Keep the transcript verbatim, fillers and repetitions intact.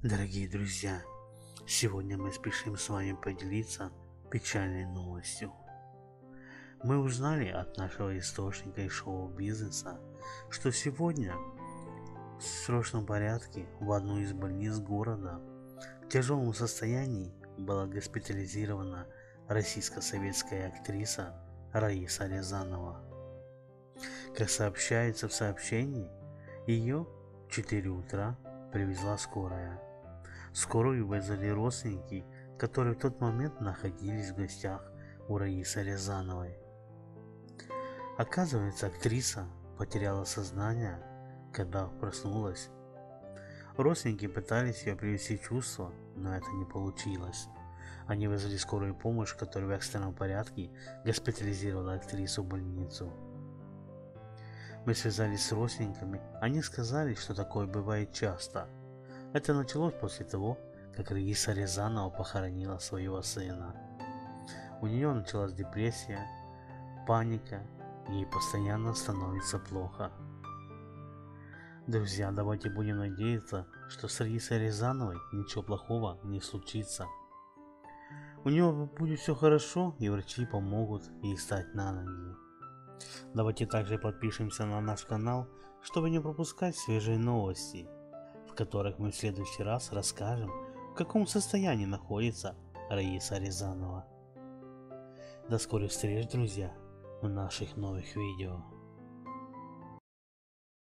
Дорогие друзья, сегодня мы спешим с вами поделиться печальной новостью. Мы узнали от нашего источника из шоу-бизнеса, что сегодня в срочном порядке в одну из больниц города в тяжелом состоянии была госпитализирована российско-советская актриса Раиса Рязанова. Как сообщается в сообщении, ее в четыре утра привезла скорая. Скорую вызвали родственники, которые в тот момент находились в гостях у Раисы Рязановой. Оказывается, актриса потеряла сознание, когда проснулась. Родственники пытались ее привести в чувство, но это не получилось. Они вызвали скорую помощь, которая в экстренном порядке госпитализировала актрису в больницу. Мы связались с родственниками, они сказали, что такое бывает часто. Это началось после того, как Раиса Рязанова похоронила своего сына. У нее началась депрессия, паника, ей постоянно становится плохо. Друзья, давайте будем надеяться, что с Раисой Рязановой ничего плохого не случится. У нее будет все хорошо, и врачи помогут ей встать на ноги. Давайте также подпишемся на наш канал, чтобы не пропускать свежие новости, в которых мы в следующий раз расскажем, в каком состоянии находится Раиса Рязанова. До скорых встреч, друзья, в наших новых видео.